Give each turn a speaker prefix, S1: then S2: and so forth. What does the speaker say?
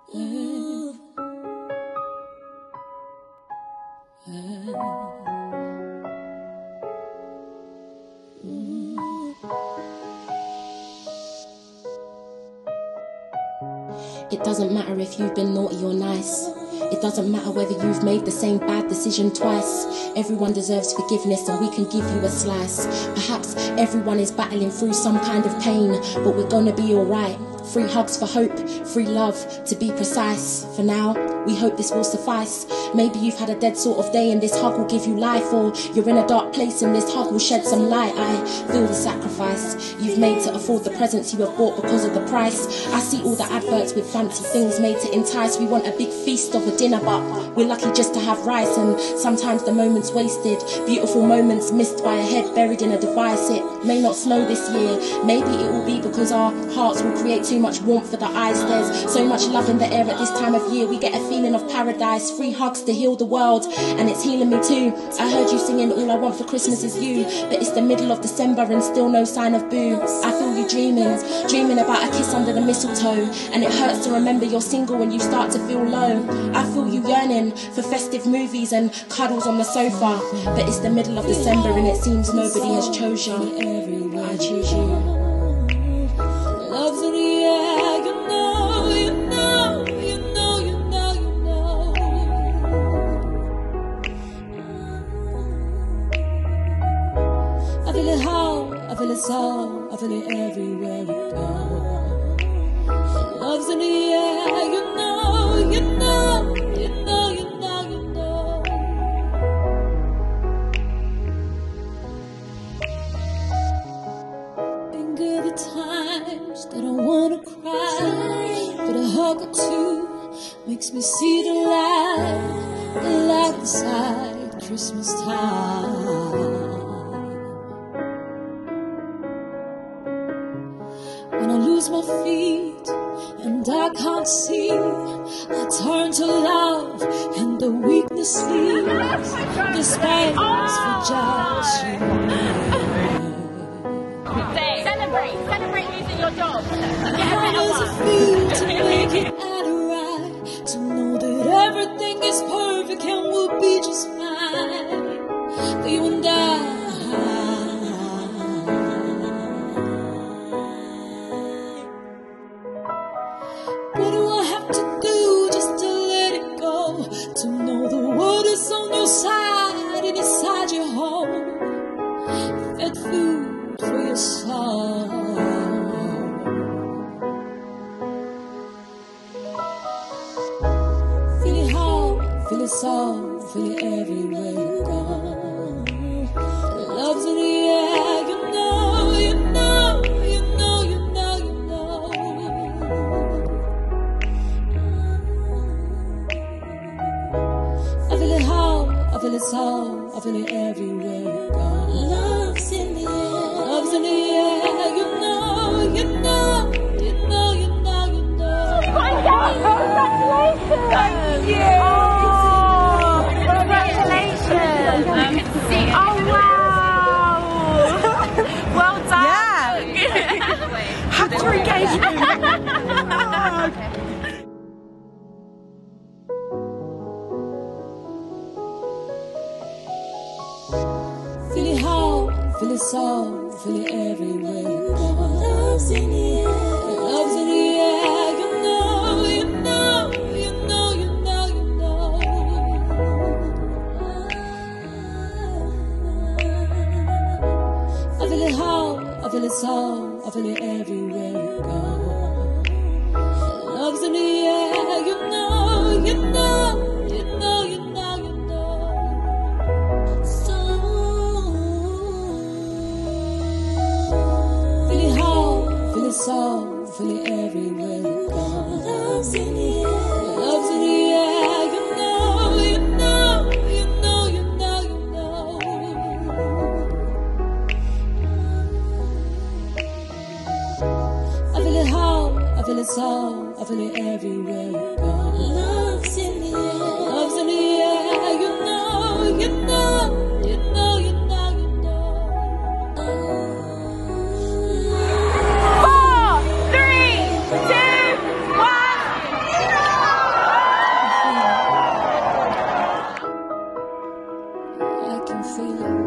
S1: It doesn't matter if you've been naughty or nice. It doesn't matter whether you've made the same bad decision twice. Everyone deserves forgiveness and we can give you a slice. Perhaps everyone is battling through some kind of pain, but we're gonna be alright. Free hugs for hope, free love to be precise. For now, we hope this will suffice. Maybe you've had a dead sort of day and this hug will give you life, or you're in a dark place and this hug will shed some light. I feel the sacrifice you've made to afford the presents you have bought because of the price. I see all the adverts with fancy things made to entice. We want a big feast of a dinner, but we're lucky just to have rice. And sometimes the moment's wasted, beautiful moments missed by a head buried in a device. It may not snow this year, maybe it will be because our hearts will create too much warmth for the eyes. There's so much love in the air at this time of year. We get a feeling of paradise, free hugs to heal the world, and it's healing me too. I heard you singing all I want for Christmas is you, but it's the middle of December and still no sign of boo. I feel you dreaming about a kiss under the mistletoe, and it hurts to remember you're single when you start to feel low. I feel you yearning for festive movies and cuddles on the sofa, but it's the middle of December and it seems nobody has chose you. I choose you.
S2: Love's in the air, you know, you know, you know, you know, you know. I feel it how, I feel it so, I feel it everywhere we go. Love's in the air, you know, you know, you know, you know, you know. Been good at times that I wanna cry, but a hug or two makes me see the light inside Christmas time. When I lose my feet and I can't see, I turn to love and the weakness leaves. Despite its fragile
S3: Celebrate losing your job.
S2: How does it feel to make it out alright? To know that everything is perfect and will be just fine for you and I. What do I have to do just to let it go? To know the world is on your side and inside your home. Fed food for your soul. Feel it how, feel it so, feel it everywhere you go. Love's in the air, you know, you know, you know, you know, you know. I feel it how, I feel it so, I feel it everywhere you go. Love's in the air, love's in the air, you know, you know, you know, you know, you know.
S3: Congratulations! Thank you! Oh, congratulations! Oh, wow! Well done! Yeah!
S4: Have to engage me!
S2: Feel it how, feel it so, feel it everywhere you go. Love's in the air, love's in the air, you know, you know, you know, you know, you know. I feel it how, I feel it so, I feel it everywhere you go. Love's in the air, you know, you know, you know, you know, you know. So feel it how, feel it so, feel it everywhere you go. Love's in the air, love's in the air, you know, you know, you know, you know, you know. I feel it how, I feel it so, I feel it everywhere you go. Love's in the air, love's in the air, you know, you know, you know, you know, you know.
S3: 4, 3, 2, 1.
S2: feel it.